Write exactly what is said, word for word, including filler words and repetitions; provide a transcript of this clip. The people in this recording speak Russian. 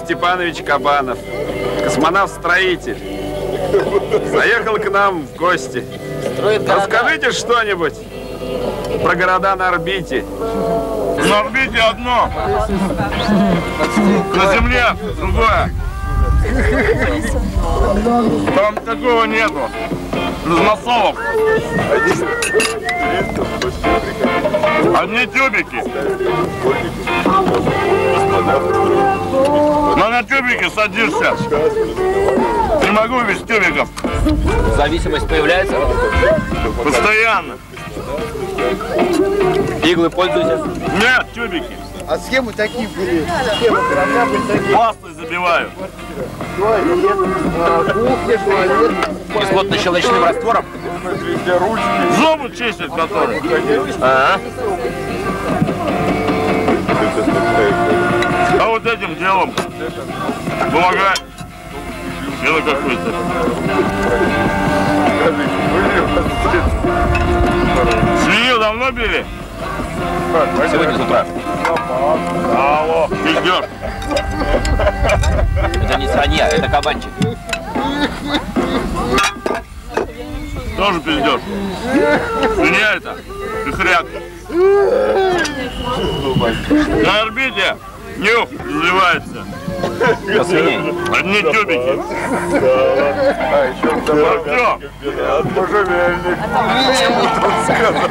Степанович Кабанов, космонавт-строитель. Заехал к нам в гости. Расскажите что-нибудь про города на орбите. На орбите одно, на Земле другое. Там такого нету. Разносолов. Одни тюбики. Но на тюбике садишься. Не могу без тюбиков. Зависимость появляется? Постоянно. Иглы пользуетесь? Нет, тюбики. А схемы такие были. Схемы корабля были такие. Пастой забиваю. Кухня, туалет. Кислотно-щелочным раствором? Зубы чистят, которые. А, -а. А вот этим делом помогает. Дело какое-то. Свинью давно били? Сегодня с утра. Алло, пиздёж. Это не свинья, это кабанчик. Тоже пиздёж. Свинья это. И хряк. На орбите нюх разливается. По свиней. Одни тюбики. А еще Все.